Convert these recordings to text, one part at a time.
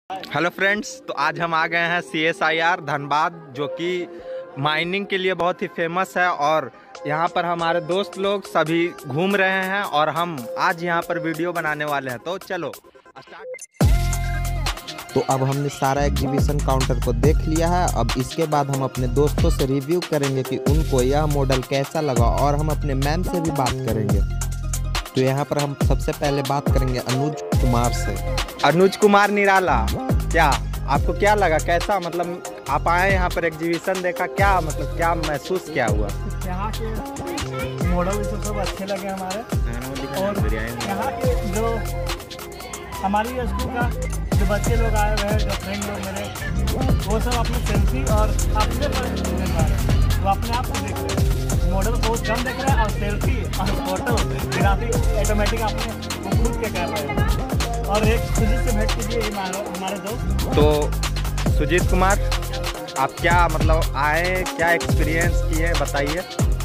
Hello friends, तो आज हम आ गए हैं CSIR धनबाद, जो कि माइनिंग के लिए बहुत ही फेमस है। और यहाँ पर हमारे दोस्त लोग सभी घूम रहे हैं और हम आज यहाँ पर वीडियो बनाने वाले हैं। तो चलो स्टार्ट। तो अब हमने सारा एग्जीबिशन काउंटर को देख लिया है। अब इसके बाद हम अपने दोस्तों से रिव्यू करेंगे कि उनको यह मॉडल कैसा लगा, और हम अपने मैम से भी बात करेंगे। तो यहाँ पर हम सबसे पहले बात करेंगे अनुज कुमार से। अनुज कुमार निराला, क्या आपको क्या लगा, कैसा मतलब आप आए यहाँ पर एग्जीबिशन देखा, क्या मतलब क्या महसूस क्या हुआ? यहाँ के मॉडल सब अच्छे लगे हमारे, और यहाँ के जो हमारी स्कूल का जो बच्चे लोग आए हुए हैं, जो फ्रेंड लोग मेरे, वो सब अपने सेल्फी और अपने पर देख रहे हैं, वो अपने आप को देख रहे हैं। मॉडल बहुत कम देख रहे हैं और सेल्फी और फोटो ग्राफिक ऑटोमेटिक अपने वो खुद के कर रहे हैं। और एक सुजीत से भेंट कीजिए, हमारे दोस्त। तो सुजीत कुमार, आप क्या मतलब आए, क्या एक्सपीरियंस किए बताइए।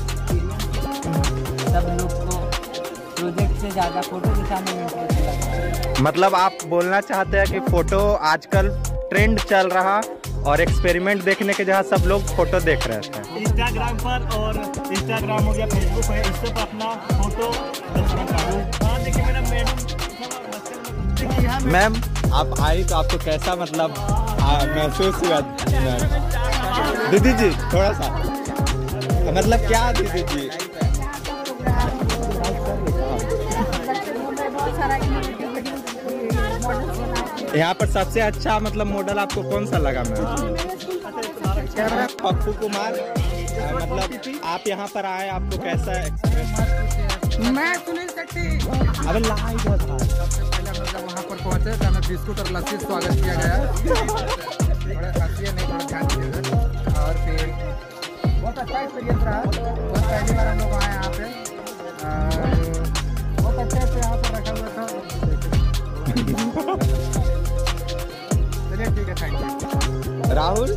सब लोग को प्रोजेक्ट से ज़्यादा फोटो दिखाने में इंटरेस्ट लगा है। मतलब आप बोलना चाहते हैं कि फोटो आजकल ट्रेंड चल रहा और एक्सपेरिमेंट देखने के जहाँ सब लोग फोटो देख रहे थे। इंस्टाग्राम पर, और इंस्टाग्राम हो गया, फेसबुक है, इस पर अपना फोटो। हाँ देखिए मेरा मैम, आप आई तो आपको कैसा मतलब महसूस हुआ? दीदी जी थोड़ा सा मतलब क्या दीदी जी? यहाँ पर सबसे अच्छा मतलब मॉडल आपको कौन सा लगा मैम? पप्पू कुमार, मतलब आप यहाँ पर आए, आपको कैसा एक्सपीरियंस? मैं सुनील शेट्टी। अबे लाइव था। सबसे पहले हम जब वहाँ पर पहुँचे तो हमें बिस्कुट और लस्सी स्वागत किया गया। थोड़ा हंसिए नहीं, थोड़ा ध्यान दीजिएगा। और फिर बहुत अच्छा एक्सपीरियंस रहा। बहुत पहली बार हम लोग आए यहाँ पे, बहुत अच्छे से यहाँ पर रखा हुआ था। चलिए ठीक है, थैंक यू। राहुल,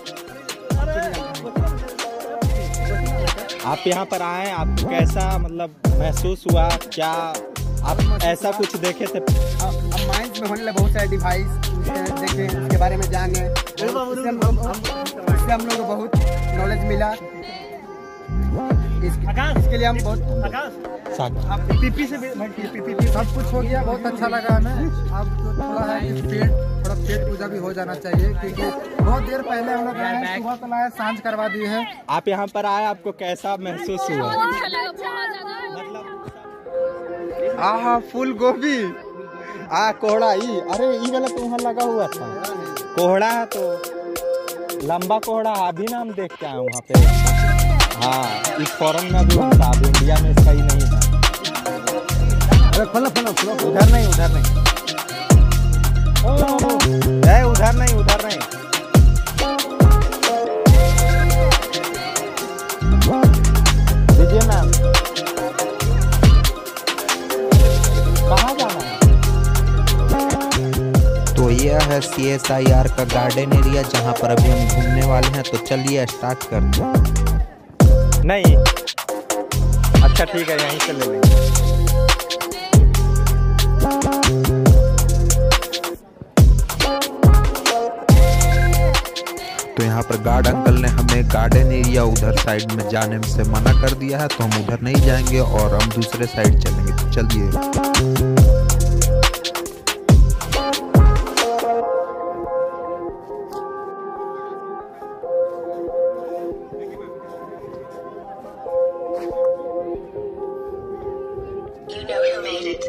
आप यहाँ पर आए, आपको कैसा मतलब महसूस हुआ? क्या आप ऐसा कुछ देखे थे? अब माइंड में होने लगे बहुत सारे डिवाइस देखे, उसके बारे में जाने, उससे हम लोग को बहुत नॉलेज मिला। इसके लिए हम बहुत पीपी से पीपी सब कुछ हो गया, बहुत अच्छा लगा हमें। अब तो थोड़ा है कि थोड़ा पेट पूजा भी हो जाना चाहिए, क्योंकि बहुत देर पहले हम लोग आए, सुबह तो लाए, सांझ करवा दिए हैं। आप यहाँ पर आए, आपको कैसा महसूस हुआ? आहा, फूल गोभी, कोहड़ा, अरे ये वाला तो वहाँ लगा हुआ था। कोहड़ा है तो लंबा कोहड़ा, अभी ना हम देख के आए वहाँ पे। हाँ, इस फॉरेन में भी होता, अभी इंडिया में इसका ही नहीं है। अरे फलो उधर नहीं, उधर नहीं, उधर नहीं, उधर नहीं। दीजिए मैम, कहाँ जाना है? तो यह है CSIR का गार्डन एरिया, जहाँ पर अभी हम घूमने वाले हैं। तो चलिए स्टार्ट करते हैं। नहीं, अच्छा ठीक है, यहीं से ले लेंगे। तो यहाँ पर गार्ड अंकल ने हमें गार्डन एरिया उधर साइड में जाने से मना कर दिया है, तो हम उधर नहीं जाएंगे और हम दूसरे साइड चलेंगे। तो चलिए। You know who made it.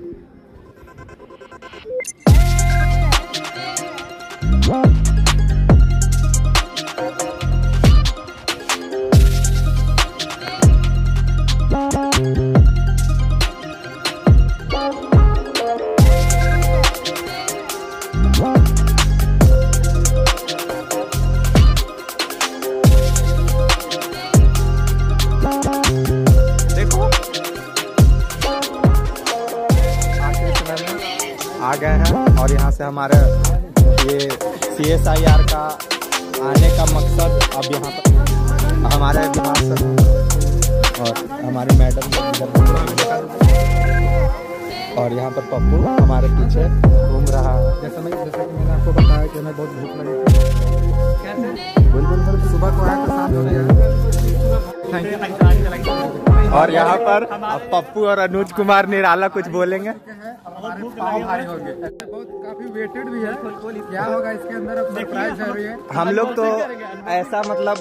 आ गए हैं, और यहाँ से हमारे ये CSIR का आने का मकसद, अब यहाँ पर हमारे दिमाग से और हमारी मैडम, और यहाँ पर पप्पू हमारे पीछे घूम रहा है। जैसे कि मैंने आपको बताया कि हमें बहुत भूख लगी थी। सुबह को आया तो शाम हो गया। Thank you. और यहाँ पर पप्पू और अनुज कुमार निराला कुछ बोलेंगे। पाव भारी होंगे। बहुत काफी वेटेड भी है। क्या होगा इसके अंदर अब सरप्राइज है ये। हम लोग तो ऐसा मतलब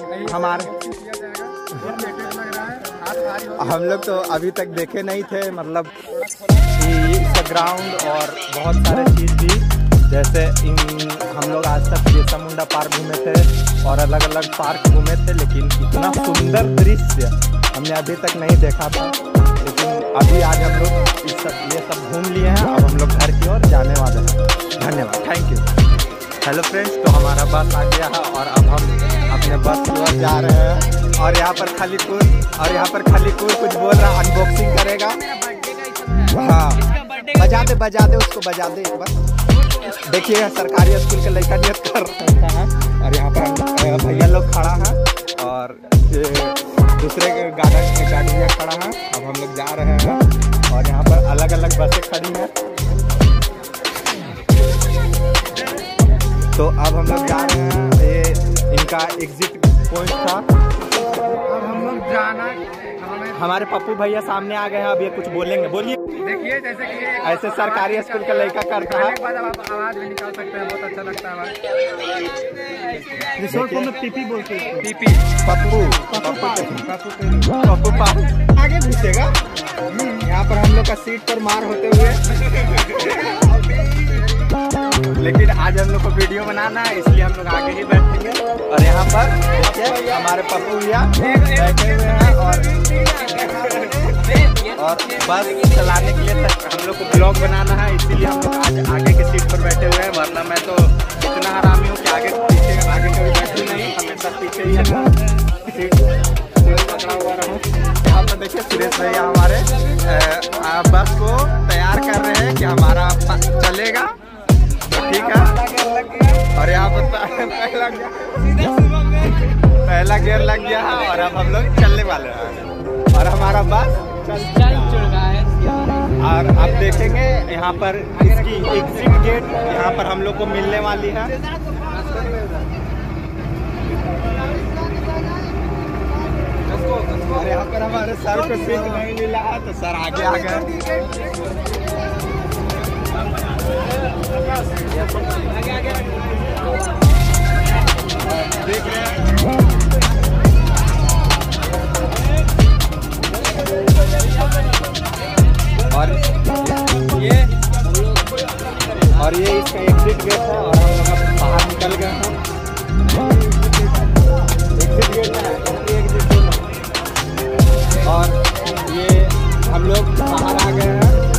हम लोग तो अभी तक देखे नहीं थे, मतलब इसका ग्राउंड और बहुत सारे चीज थी। जैसे हम लोग आज तक बिरसा मुंडा पार्क घूमे थे और अलग अलग पार्क घूमे थे, लेकिन इतना सुंदर दृश्य हमने अभी तक नहीं देखा था। लेकिन अभी आज हम लोग ये सब घूम लिए हैं। अब हम लोग घर की ओर जाने वाले हैं। धन्यवाद, थैंक यू। हेलो फ्रेंड्स, तो हमारा बस आ गया है और अब हम अपने बस की ओर जा रहे हैं। और यहाँ पर खलीकुर कुछ बोल रहा, अनबॉक्सिंग करेगा। हाँ, बजा दे उसको, बजा दे एक बार। देखिए सरकारी स्कूल के लड़का नियत कर रहा है। और यहाँ पर भैया लोग खड़ा है और दूसरे गाड़ी खड़ा है। अब हम लोग जा रहे हैं और यहाँ पर अलग अलग बसें खड़ी हैं। तो अब हम लोग जा रहे हैं, ये इनका एग्जिट पॉइंट था। अब हम लोग जाना, हमारे पप्पू भैया सामने आ गए हैं। अब ये कुछ बोलेंगे, बोलिए। देखिए जैसे कि ऐसे सरकारी स्कूल का लड़का करता है। बाद आप आवाज भी निकाल सकते हैं, बहुत अच्छा लगता है। रिसोर्ट को मैं पीपी बोलते हैं। पीपी पप्पू आगे घुसेगा। यहाँ पर हम लोग का सीट पर मार होते हुए लेकिन आज हम लोग को वीडियो बनाना है, इसलिए हम लोग आगे ही बैठेंगे। और यहाँ पर हमारे पप्पू भैया बैठे हुए हैं और बस चलाने के लिए तक हम लोग को ब्लॉग बनाना है, इसीलिए हम लोग आज आगे की सीट पर बैठे हुए हैं। वरना मैं तो इतना हरामी हूँ कि आगे कभी बैठू नहीं, हमेशा पीछे ही सीट पकड़ा हुआ रहूँ। यहाँ पर देखिए सुरेश भैया हमारे बस को तैयार कर रहे हैं कि हमारा चलेगा, ठीक है। और यहाँ पर पहला गियर लग गया है और अब हम लोग चलने वाले हैं और हमारा बस चल चुका है। और आप देखेंगे यहाँ पर इसकी एग्जिट गेट यहाँ पर हम लोग को मिलने वाली है। और यहाँ पर हमारे सर को सीट नहीं मिला है तो सर आगे आ गए। देख रहे हैं और ये इसका एग्जिट गेट है और हम लोग बाहर निकल गए हैं। एग्जिट गेट है और ये हम लोग बाहर आ गए हैं।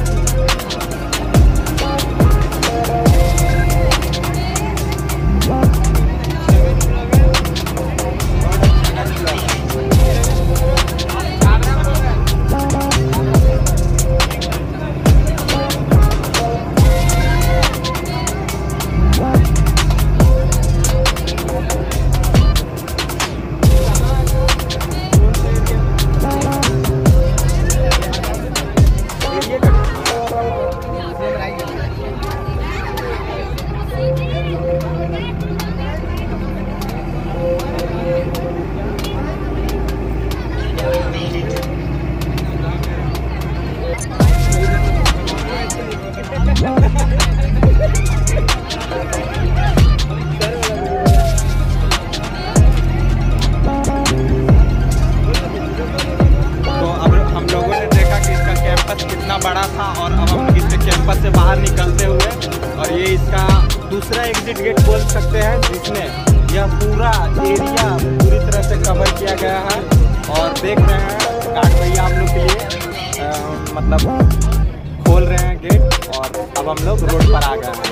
बड़ा था और अब हम लोग इससे कैंपस से बाहर निकलते हुए और ये इसका दूसरा एग्जिट गेट बोल सकते हैं, जिसमें यह पूरा एरिया पूरी तरह से कवर किया गया है। और देख रहे हैं गार्ड भैया हम लोग के लिए मतलब खोल रहे हैं गेट और अब हम लोग रोड पर आ गए हैं।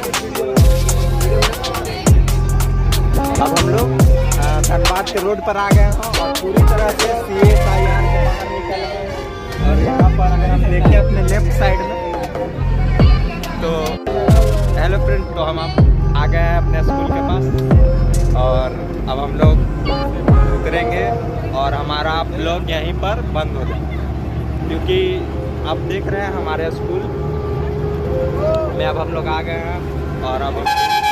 अब हम लोग धनबाद के रोड पर आ गए हैं और पूरी तरह से CSIR के बाहर निकल गए। और यहाँ पर अगर हम देखें अपने लेफ्ट साइड में तो हेलो फ्रेंड, तो हम आ गए हैं अपने स्कूल के पास और अब हम लोग उतरेंगे और हमारा ब्लॉग यहीं पर बंद हो जाएगा, क्योंकि आप देख रहे हैं हमारे स्कूल में अब हम लोग आ गए हैं और अब